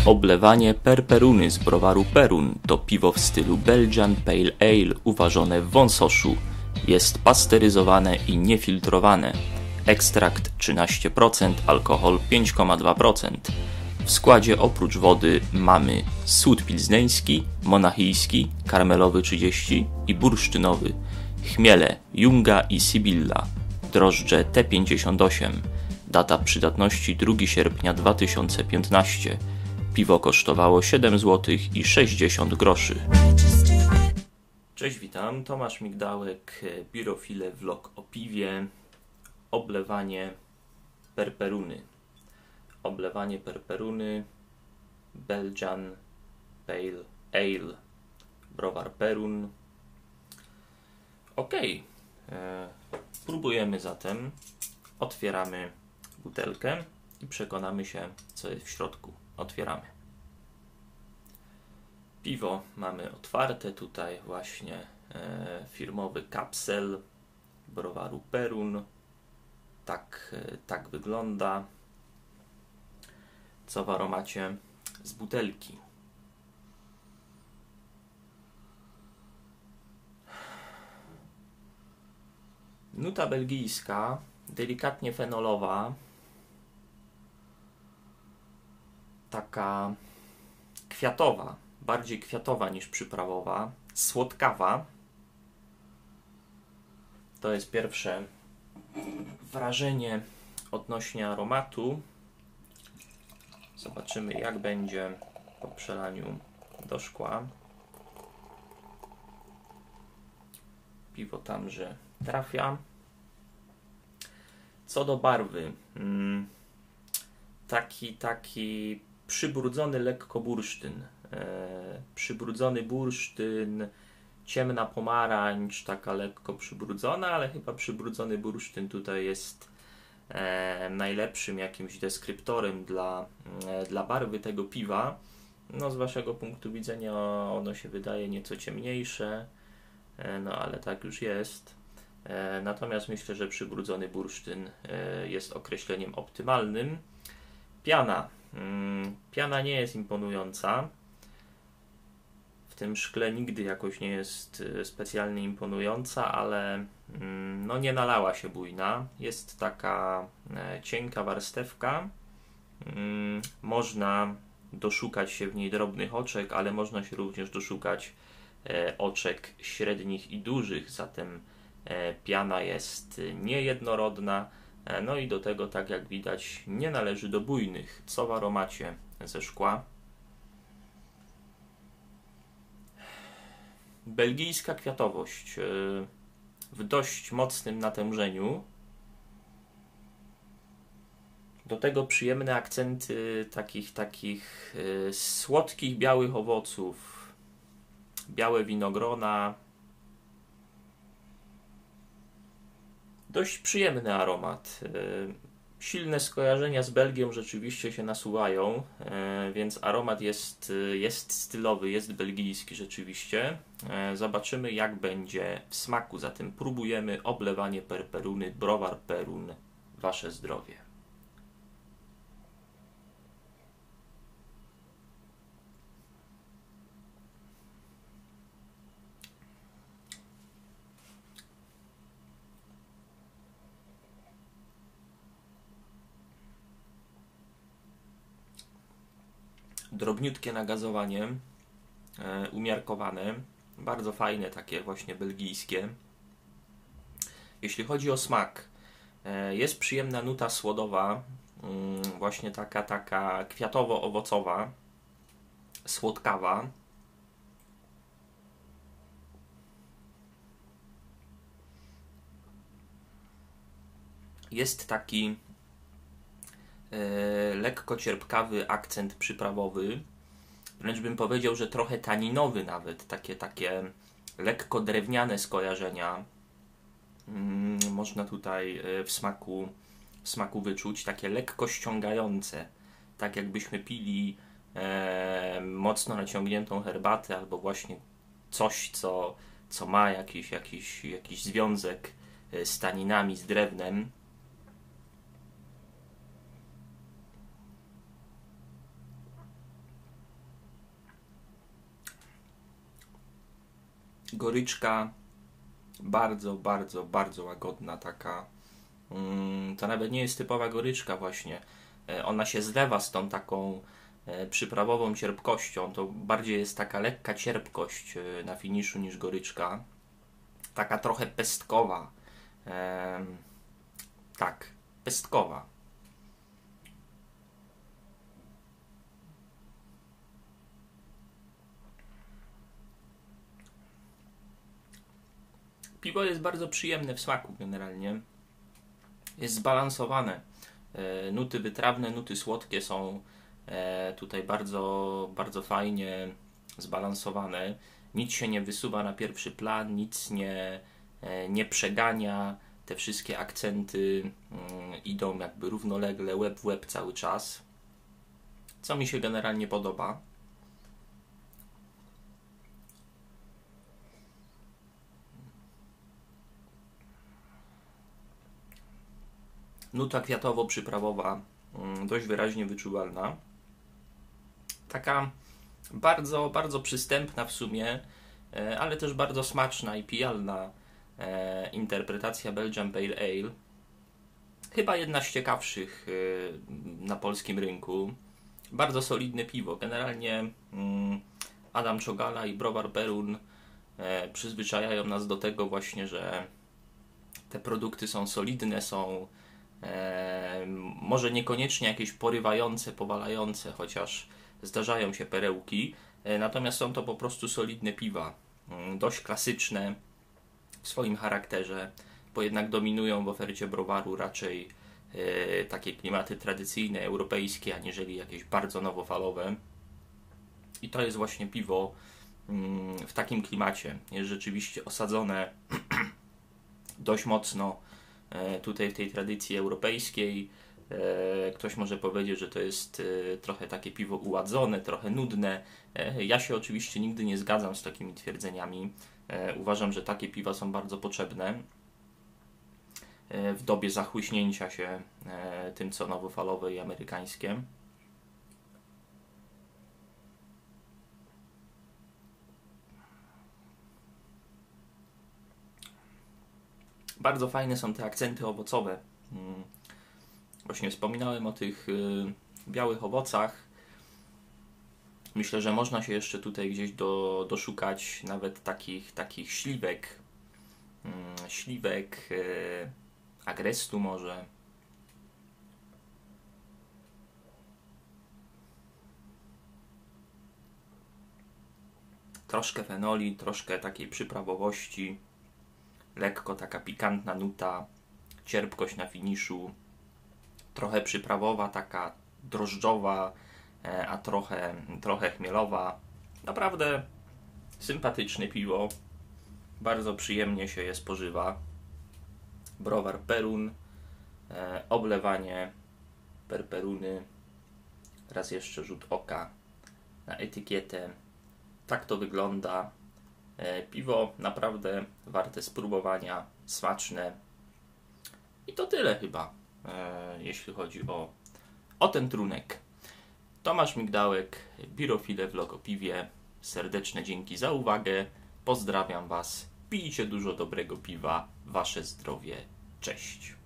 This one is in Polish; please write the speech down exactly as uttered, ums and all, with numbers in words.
Oblewanie Perperuny z browaru Perun to piwo w stylu Belgian Pale Ale uważone w wąsoszu. Jest pasteryzowane i niefiltrowane. Ekstrakt trzynaście procent, alkohol pięć przecinek dwa procent. W składzie oprócz wody mamy sód pilzneński, monachijski, karmelowy trzydzieści i bursztynowy, chmiele Junga i Sibilla, drożdże T pięćdziesiąt osiem. Data przydatności drugiego sierpnia dwa tysiące piętnastego. Piwo kosztowało siedem złotych i sześćdziesiąt groszy. Cześć, witam. Tomasz Migdałek, Birofile Vlog o piwie. Oblewanie Perperuny. Oblewanie Perperuny Belgian Pale Ale. Browar Perun. Ok. E, próbujemy zatem. Otwieramy butelkę i przekonamy się, co jest w środku. Otwieramy. Piwo mamy otwarte. Tutaj właśnie e, firmowy kapsel browaru Perun. Tak, e, tak wygląda. Co w aromacie z butelki. Nuta belgijska, delikatnie fenolowa. Taka kwiatowa, bardziej kwiatowa niż przyprawowa, słodkawa. To jest pierwsze wrażenie odnośnie aromatu. Zobaczymy, jak będzie po przelaniu do szkła. Piwo tamże trafia. Co do barwy, hmm, taki, taki przybrudzony lekko bursztyn. E, przybrudzony bursztyn, ciemna pomarańcz, taka lekko przybrudzona, ale chyba przybrudzony bursztyn tutaj jest e, najlepszym jakimś deskryptorem dla, e, dla barwy tego piwa. No, z waszego punktu widzenia ono się wydaje nieco ciemniejsze, e, no ale tak już jest. E, natomiast myślę, że przybrudzony bursztyn e, jest określeniem optymalnym. Piana. Piana nie jest imponująca. W tym szkle nigdy jakoś nie jest specjalnie imponująca, ale no nie nalała się bujna. Jest taka cienka warstewka. Można doszukać się w niej drobnych oczek, ale można się również doszukać oczek średnich i dużych. Zatem piana jest niejednorodna. No i do tego, tak jak widać, nie należy do bujnych. Co w aromacie ze szkła? Belgijska kwiatowość w dość mocnym natężeniu. Do tego przyjemne akcenty takich, takich słodkich, białych owoców. Białe winogrona. Dość przyjemny aromat. Silne skojarzenia z Belgią rzeczywiście się nasuwają, więc aromat jest, jest stylowy, jest belgijski rzeczywiście. Zobaczymy, jak będzie w smaku. Zatem próbujemy oblewanie Perperuny, browar Perun. Wasze zdrowie. Drobniutkie nagazowanie, e, umiarkowane, bardzo fajne, takie właśnie belgijskie. Jeśli chodzi o smak, e, jest przyjemna nuta słodowa, mm, właśnie taka, taka kwiatowo-owocowa, słodkawa. Jest taki lekko cierpkawy akcent przyprawowy, wręcz bym powiedział, że trochę taninowy nawet, takie, takie lekko drewniane skojarzenia mm, można tutaj w smaku, w smaku wyczuć, takie lekko ściągające, tak jakbyśmy pili e, mocno naciągniętą herbatę albo właśnie coś, co, co ma jakiś, jakiś, jakiś związek z taninami, z drewnem. goryczka bardzo, bardzo, bardzo łagodna taka. To nawet nie jest typowa goryczka właśnie. Ona się zlewa z tą taką przyprawową cierpkością. To bardziej jest taka lekka cierpkość na finiszu niż goryczka. Taka trochę pestkowa. Ehm, tak, pestkowa. Piwo jest bardzo przyjemne w smaku generalnie. Jest zbalansowane. E, nuty wytrawne, nuty słodkie są e, tutaj bardzo, bardzo fajnie zbalansowane. Nic się nie wysuwa na pierwszy plan, nic nie, e, nie przegania. Te wszystkie akcenty mm, idą jakby równolegle, łeb w łeb cały czas. Co mi się generalnie podoba. Nuta kwiatowo-przyprawowa, dość wyraźnie wyczuwalna. Taka bardzo, bardzo przystępna w sumie, ale też bardzo smaczna i pijalna interpretacja Belgian Pale Ale. Chyba jedna z ciekawszych na polskim rynku. Bardzo solidne piwo. Generalnie Adam Czogala i Browar Perun przyzwyczajają nas do tego właśnie, że te produkty są solidne, są E, może niekoniecznie jakieś porywające, powalające, chociaż zdarzają się perełki, e, natomiast są to po prostu solidne piwa, e, dość klasyczne w swoim charakterze, bo jednak dominują w ofercie browaru raczej e, takie klimaty tradycyjne, europejskie, aniżeli jakieś bardzo nowofalowe. I to jest właśnie piwo mm, w takim klimacie. Jest rzeczywiście osadzone dość mocno tutaj w tej tradycji europejskiej. Ktoś może powiedzieć, że to jest trochę takie piwo uładzone, trochę nudne. Ja się oczywiście nigdy nie zgadzam z takimi twierdzeniami. Uważam, że takie piwa są bardzo potrzebne w dobie zachłyśnięcia się tym, co nowofalowe i amerykańskie. Bardzo fajne są te akcenty owocowe. Właśnie wspominałem o tych białych owocach. Myślę, że można się jeszcze tutaj gdzieś do, doszukać nawet takich, takich śliwek. Śliwek, agrestu może. Troszkę fenoli, troszkę takiej przyprawowości. Lekko taka pikantna nuta, cierpkość na finiszu, trochę przyprawowa, taka drożdżowa, a trochę, trochę chmielowa. Naprawdę sympatyczne piwo, bardzo przyjemnie się je spożywa. Browar Perun, oblewanie perperuny, raz jeszcze rzut oka na etykietę. Tak to wygląda. Piwo naprawdę warte spróbowania, smaczne. I to tyle chyba, e, jeśli chodzi o, o ten trunek. Tomasz Migdałek, Birofile Vlog o piwie. Serdeczne dzięki za uwagę. Pozdrawiam Was. Pijcie dużo dobrego piwa. Wasze zdrowie. Cześć.